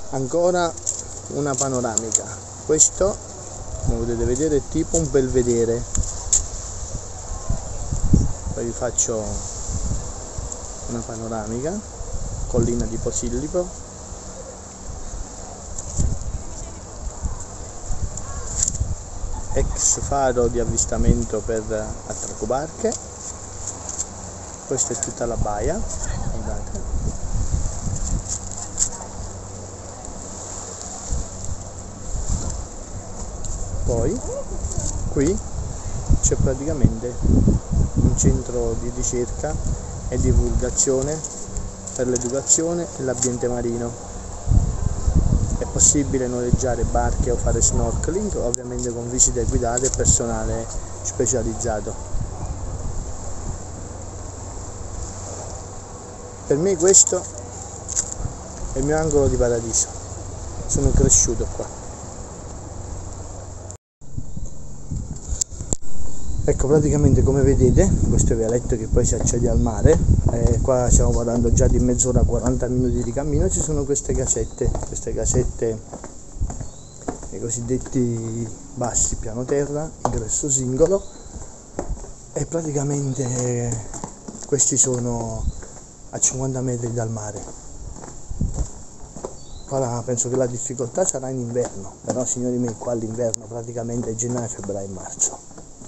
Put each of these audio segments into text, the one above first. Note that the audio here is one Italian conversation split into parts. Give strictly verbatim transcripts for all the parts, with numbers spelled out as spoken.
ancora una panoramica. Questo, come potete vedere, è tipo un belvedere. Poi vi faccio una panoramica, collina di Posillipo, ex faro di avvistamento per attraccobarche. Questa è tutta la baia, guardate. Poi qui c'è praticamente un centro di ricerca e divulgazione per l'educazione e l'ambiente marino. È possibile noleggiare barche o fare snorkeling, ovviamente con visite guidate e personale specializzato. Per me questo è il mio angolo di paradiso, sono cresciuto qua. Ecco, praticamente come vedete, questo è vialetto che poi si accede al mare, eh, qua stiamo parlando già di mezz'ora, quaranta minuti di cammino. Ci sono queste casette, queste casette, i cosiddetti bassi piano terra, ingresso singolo, e praticamente questi sono a cinquanta metri dal mare. Ora penso che la difficoltà sarà in inverno, però signori miei, qua l'inverno praticamente è gennaio, febbraio e marzo.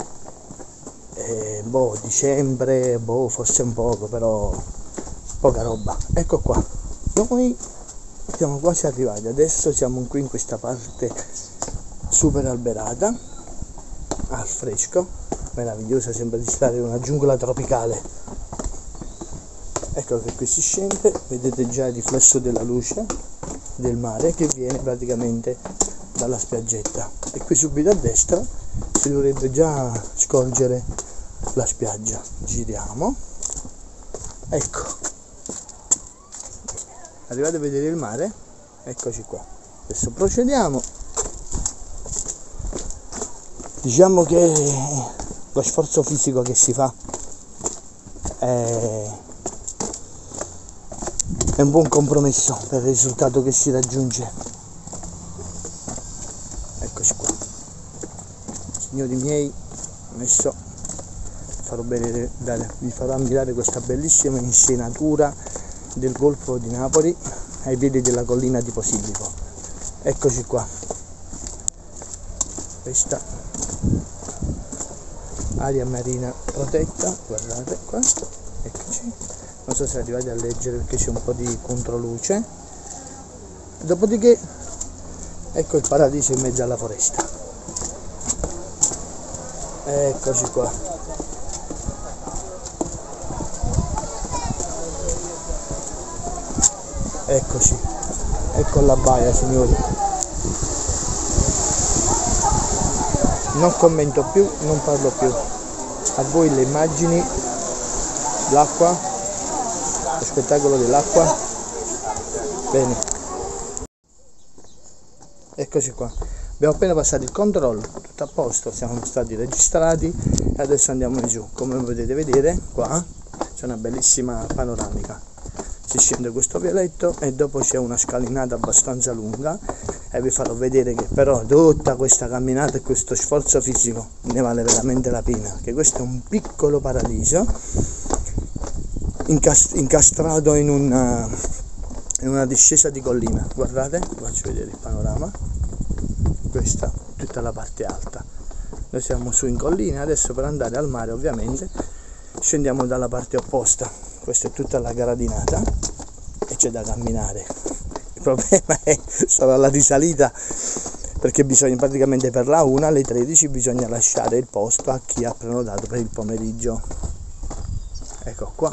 Eh, boh, dicembre, boh, forse un poco, però poca roba. Ecco qua, noi siamo quasi arrivati, adesso siamo qui in questa parte super alberata, al fresco, meravigliosa, sembra di stare in una giungla tropicale. Ecco che qui si scende, vedete già il riflesso della luce del mare che viene praticamente dalla spiaggetta, e qui subito a destra si dovrebbe già scorgere la spiaggia. Giriamo, ecco, arrivate a vedere il mare, eccoci qua. Adesso procediamo. Diciamo che lo sforzo fisico che si fa è, è un buon compromesso per il risultato che si raggiunge. Eccoci qua, signori miei. Adesso farò vedere, vi farò ammirare questa bellissima insenatura del Golfo di Napoli ai piedi della collina di Posillipo. Eccoci qua, questa area marina protetta, guardate qua, eccoci. Non so se arrivate a leggere perché c'è un po' di controluce. Dopodiché ecco il paradiso in mezzo alla foresta. Eccoci qua. Eccoci, ecco la baia, signori. Non commento più, non parlo più. A voi le immagini, l'acqua, lo spettacolo dell'acqua. Bene. Eccoci qua. Abbiamo appena passato il controllo, tutto a posto, siamo stati registrati e adesso andiamo giù. Come potete vedere, qua c'è una bellissima panoramica. Si scende questo vialetto e dopo c'è una scalinata abbastanza lunga, e vi farò vedere che però tutta questa camminata e questo sforzo fisico ne vale veramente la pena, che questo è un piccolo paradiso incastrato in una, in una discesa di collina. Guardate, vi faccio vedere il panorama. Questa è tutta la parte alta, noi siamo su in collina. Adesso per andare al mare ovviamente scendiamo dalla parte opposta. Questa è tutta la gradinata e c'è da camminare. Il problema è solo la risalita, perché bisogna praticamente per la una alle tredici bisogna lasciare il posto a chi ha prenotato per il pomeriggio. Ecco qua,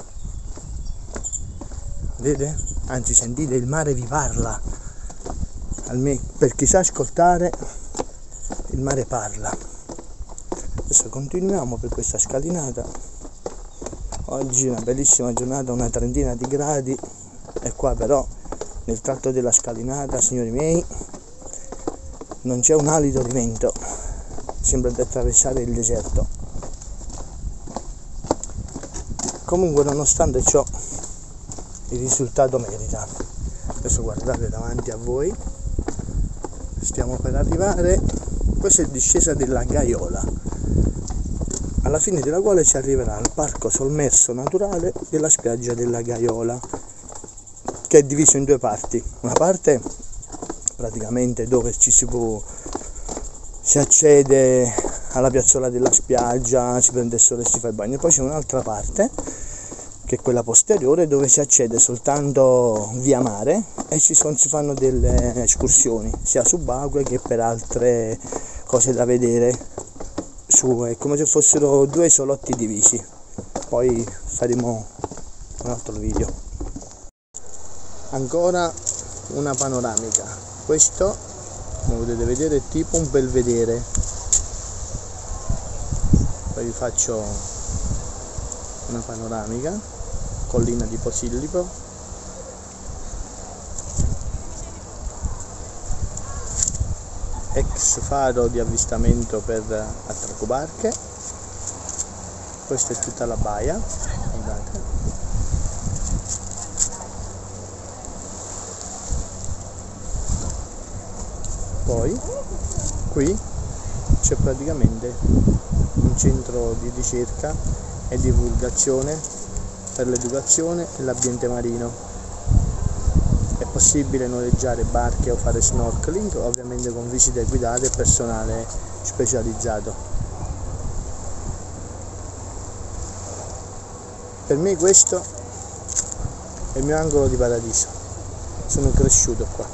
vedete? Anzi, sentite, il mare vi parla. Almeno per chi sa ascoltare, il mare parla. Adesso continuiamo per questa scalinata. Oggi è una bellissima giornata, una trentina di gradi, e qua però nel tratto della scalinata, signori miei, non c'è un alito di vento, sembra di attraversare il deserto. Comunque, nonostante ciò, il risultato merita. Adesso guardate davanti a voi, stiamo per arrivare, questa è discesa della Gaiola, alla fine della quale ci arriverà il parco sommerso naturale della spiaggia della Gaiola, che è diviso in due parti. Una parte praticamente dove ci si può si accede alla piazzola della spiaggia, si prende il sole e si fa il bagno, e poi c'è un'altra parte che è quella posteriore dove si accede soltanto via mare e ci sono, si fanno delle escursioni sia subacquee che per altre cose da vedere. Su, è come se fossero due isolotti divisi. Poi faremo un altro video. Ancora una panoramica. Questo, come potete vedere, è tipo un belvedere. Poi vi faccio una panoramica. Collina di Posillipo. Ex faro di avvistamento per attraccobarche. Questa è tutta la baia, guardate. Poi qui c'è praticamente un centro di ricerca e divulgazione per l'educazione e l'ambiente marino. È possibile noleggiare barche o fare snorkeling, ovviamente con visite guidate e personale specializzato. Per me questo è il mio angolo di paradiso. Sono cresciuto qua.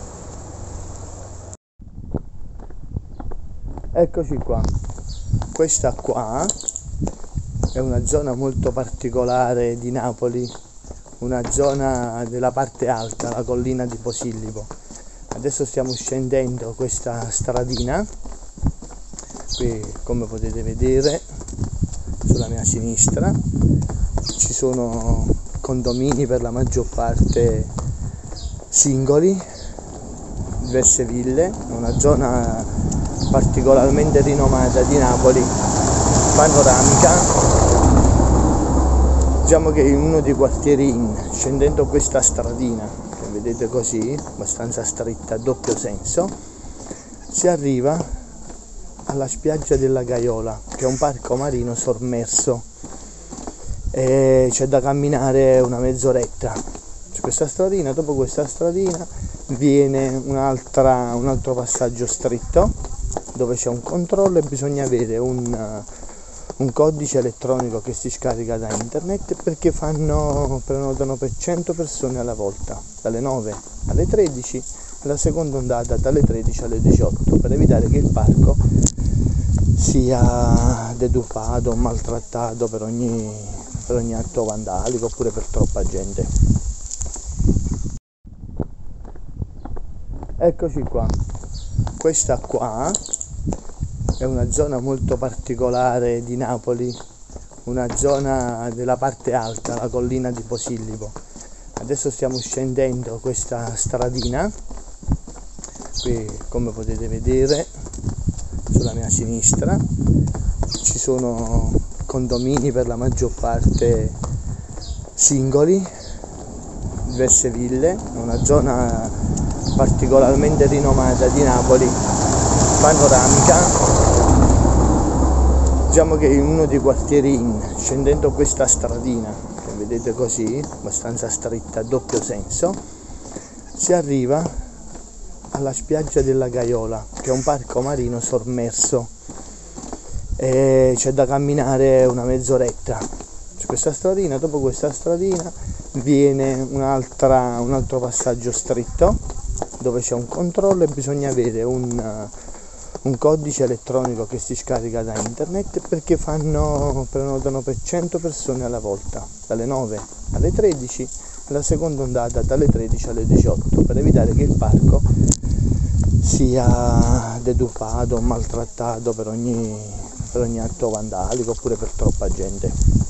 Eccoci qua. Questa qua è una zona molto particolare di Napoli, una zona della parte alta, la collina di Posillipo. Adesso stiamo scendendo questa stradina, qui come potete vedere sulla mia sinistra ci sono condomini per la maggior parte singoli, diverse ville, una zona particolarmente rinomata di Napoli, panoramica. Diciamo che in uno dei quartieri in, scendendo questa stradina, che vedete così, abbastanza stretta, a doppio senso, si arriva alla spiaggia della Gaiola, che è un parco marino sommerso, e c'è da camminare una mezz'oretta. C'è questa stradina, dopo questa stradina viene un'altra, un altro passaggio stretto, dove c'è un controllo e bisogna avere un... un codice elettronico che si scarica da internet, perché fanno prenotano per cento persone alla volta, dalle nove alle tredici, e la seconda ondata dalle tredici alle diciotto, per evitare che il parco sia deturpato o maltrattato per ogni, per ogni atto vandalico oppure per troppa gente. Eccoci qua. Questa qua è una zona molto particolare di Napoli, una zona della parte alta, la collina di Posillipo. Adesso stiamo scendendo questa stradina, qui come potete vedere sulla mia sinistra ci sono condomini per la maggior parte singoli, diverse ville, una zona particolarmente rinomata di Napoli, panoramica. Diciamo che in uno dei quartieri in, scendendo questa stradina, che vedete così, abbastanza stretta, a doppio senso, si arriva alla spiaggia della Gaiola, che è un parco marino sommerso, e c'è da camminare una mezz'oretta. C'è questa stradina, dopo questa stradina viene un'altra, un altro passaggio stretto, dove c'è un controllo e bisogna avere un... un codice elettronico che si scarica da internet, perché fanno prenotano per cento persone alla volta, dalle nove alle tredici, e la seconda ondata dalle tredici alle diciotto, per evitare che il parco sia deturpato o maltrattato per ogni, per ogni atto vandalico oppure per troppa gente.